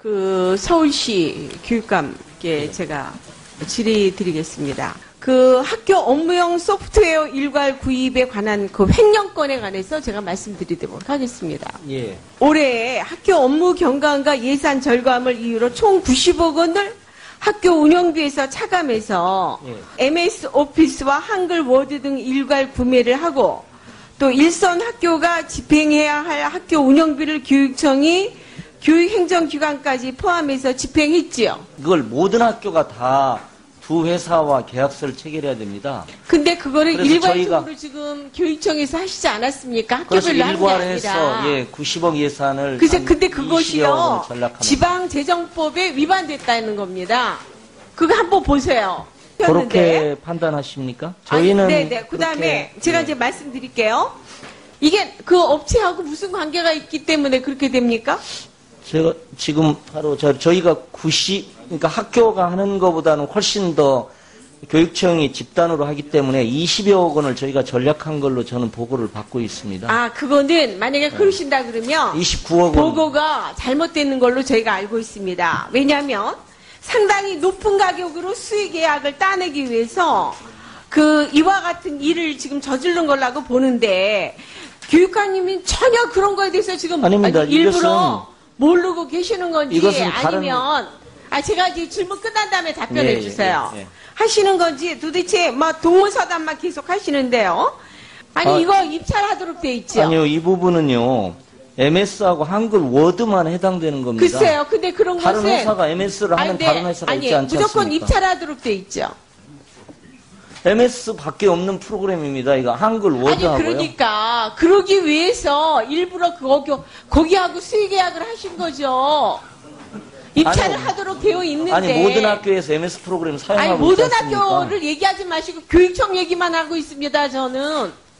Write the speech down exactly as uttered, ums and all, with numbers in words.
그 서울시 교육감께 제가 질의드리겠습니다. 그 학교 업무용 소프트웨어 일괄 구입에 관한 그 횡령건에 관해서 제가 말씀드리도록 하겠습니다. 예. 올해 학교 업무 경감과 예산 절감을 이유로 총 구십억 원을 학교 운영비에서 차감해서 예. 엠에스 오피스와 한글 워드 등 일괄 구매를 하고 또 일선 학교가 집행해야 할 학교 운영비를 교육청이 교육행정기관까지 포함해서 집행했지요. 그걸 모든 학교가 다 두 회사와 계약서를 체결해야 됩니다. 근데 그거를 그래서 일괄적으로 저희가 지금 교육청에서 하시지 않았습니까? 그래서 학교별로 하는 게 일괄해서 아니라. 예, 구십억 예산을 그래서 한 근데 이십여 그것이요 원을 전락하는 지방재정법에 위반됐다는 겁니다. 그거 한번 보세요. 그렇게 판단하십니까? 저희는 아니, 네네. 그다음에 그렇게, 제가 예. 이제 말씀드릴게요. 이게 그 업체하고 무슨 관계가 있기 때문에 그렇게 됩니까? 제가 지금 바로 저, 저희가 구십 그러니까 학교가 하는 것보다는 훨씬 더 교육청이 집단으로 하기 때문에 이십여억 원을 저희가 전략한 걸로 저는 보고를 받고 있습니다. 아, 그거는 만약에 그러신다 그러면 이십구억 원. 보고가 잘못되는 걸로 저희가 알고 있습니다. 왜냐하면 상당히 높은 가격으로 수의 계약을 따내기 위해서 그 이와 같은 일을 지금 저지른 걸라고 보는데 교육관님이 전혀 그런 거에 대해서 지금 아닙니다. 일부러 모르고 계시는 건지 이것은 다른- 아니면 아 제가 이제 질문 끝난 다음에 답변해 예, 예, 주세요. 예, 예. 하시는 건지 도대체 뭐 동문서답만 계속 하시는데요. 아니 아, 이거 입찰하도록 돼 있죠. 아니요, 이 부분은요. 엠에스하고 한글 워드만 해당되는 겁니다. 글쎄요. 근데 그런 다른 것은 회사가 엠에스를 하는 아니, 네, 다른 회사가 아니, 있지 않지 무조건 않습니까? 입찰하도록 돼 있죠. 엠에스밖에 없는 프로그램입니다. 이거 한글 아니 워드하고요. 그러니까 그러기 위해서 일부러 그 거기, 거기하고 수의 계약을 하신 거죠. 입찰을 아니요. 하도록 되어 있는데. 아니 모든 학교에서 엠에스 프로그램 사용하고 아니, 모든 있지 않습니까? 학교를 얘기하지 마시고 교육청 얘기만 하고 있습니다. 저는.